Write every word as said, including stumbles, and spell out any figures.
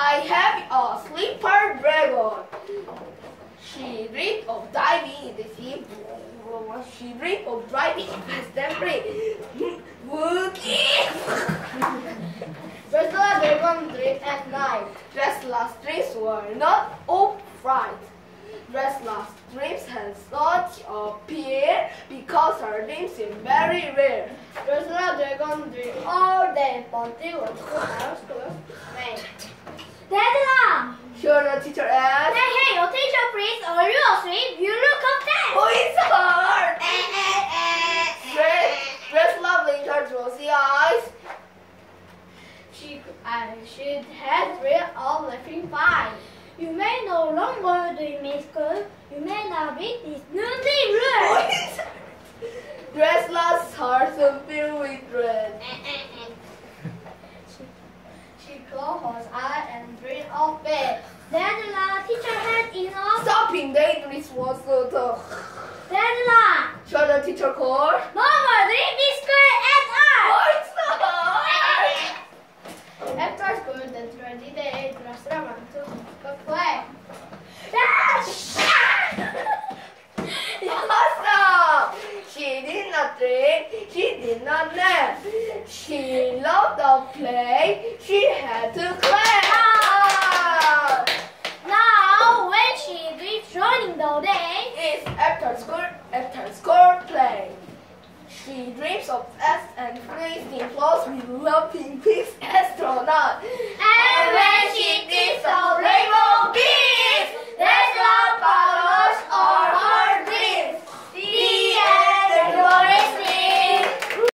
I have a sleeper dragon. She dreamed of diving in the sea. She dreamed of driving fast and free. Wookie! Dressla dragon dreamed at night. Dressla's dreams were not of fright. Dressla's dreams had such a appeal because her dreams seemed very rare. Dressla dragon dreamed all day, but they were two hours close. Dressla! Sure, the teacher asked. Hey, hey, your teacher, please. Are you asleep? You look upset. Who is her? Dressla blinked her rosy eyes. She, I should have dreamed of laughing fine. You may no longer do Miss School. You may now be this newly rule. Dressla's heart filled with dread. she, she closed her eyes and dreamed of bed. Then the teacher had enough. Stopping daydreams was so tough. Then the Sure, the teacher called. no more dream Miss School at all. Oh, it's not. After school, the twenty day, Dressla went to go play. Awesome! She did not dream, she did not nap. She loved the play, she had to clap. Now, when she dreams joining the day, It's after school, after school play. She dreams of us and racing clothes with loving peace astronaut.